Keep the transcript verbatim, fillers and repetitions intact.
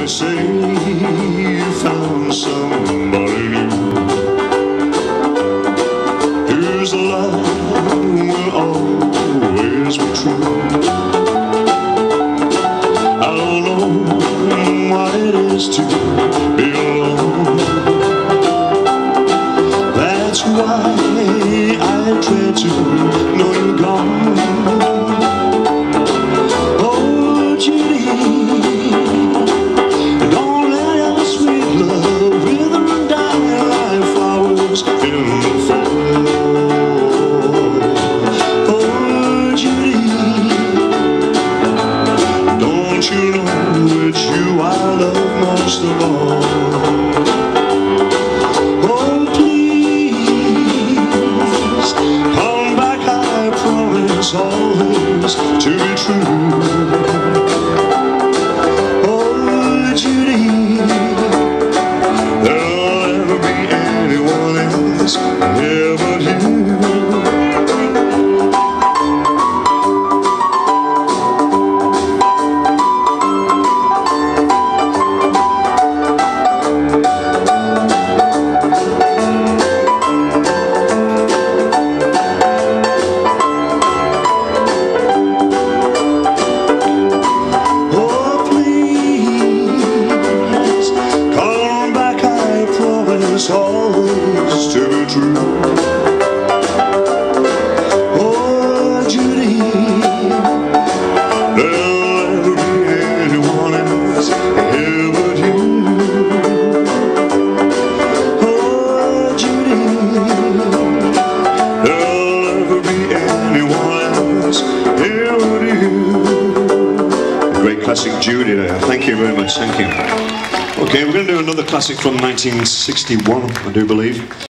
say you found somebody new. Here's a lie will always be true. I don't know what it is to be alone. That's why I try to know you're gone. Oh, Judy, don't let our sweet love wither and die like flowers in the fall. Oh, Judy, don't you know it's you I love most of all? Always to be true. Oh, Judy, there'll never be anyone else here but you. Always to be true. Oh, Judy, there'll never be anyone else here but you. Oh, Judy, there'll never be anyone else here but you. Great classic Judy there. Thank you very much. Thank you. Okay, we're going to do another classic from nineteen sixty-one, I do believe.